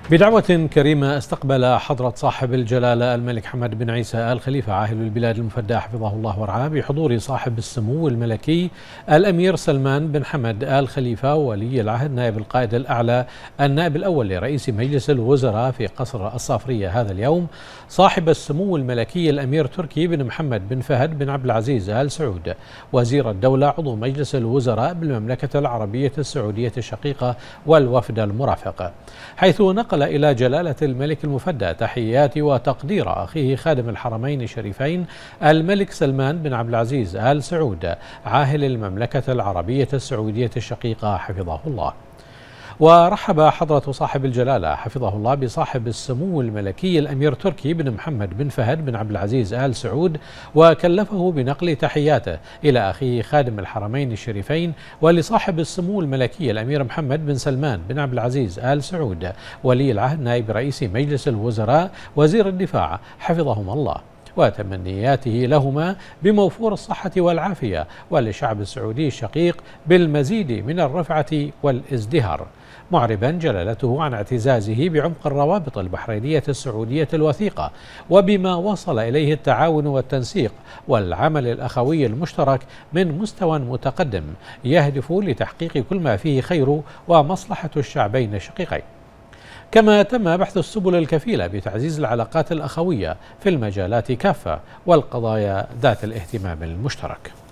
بدعوة كريمة استقبل حضرة صاحب الجلالة الملك حمد بن عيسى آل خليفة عاهل البلاد المفدى حفظه الله ورعاه بحضور صاحب السمو الملكي الأمير سلمان بن حمد آل خليفة ولي العهد نائب القائد الأعلى النائب الأول لرئيس مجلس الوزراء في قصر الصافرية هذا اليوم صاحب السمو الملكي الأمير تركي بن محمد بن فهد بن عبد العزيز آل سعود وزير الدولة عضو مجلس الوزراء بالمملكة العربية السعودية الشقيقة والوفد المرافق، حيث نقل إلى جلالة الملك المفدى تحيات وتقدير أخيه خادم الحرمين الشريفين الملك سلمان بن عبد العزيز آل سعود عاهل المملكة العربية السعودية الشقيقة حفظه الله. ورحب حضرة صاحب الجلالة حفظه الله بصاحب السمو الملكي الأمير تركي بن محمد بن فهد بن عبد العزيز آل سعود وكلفه بنقل تحياته إلى أخيه خادم الحرمين الشريفين ولصاحب السمو الملكي الأمير محمد بن سلمان بن عبد العزيز آل سعود ولي العهد نائب رئيس مجلس الوزراء وزير الدفاع حفظهما الله، وتمنياته لهما بموفور الصحة والعافية وللشعب السعودي الشقيق بالمزيد من الرفعة والازدهار، معربا جلالته عن اعتزازه بعمق الروابط البحرينية السعودية الوثيقة وبما وصل إليه التعاون والتنسيق والعمل الأخوي المشترك من مستوى متقدم يهدف لتحقيق كل ما فيه خير ومصلحة الشعبين الشقيقين. كما تم بحث السبل الكفيلة بتعزيز العلاقات الأخوية في المجالات كافة والقضايا ذات الاهتمام المشترك.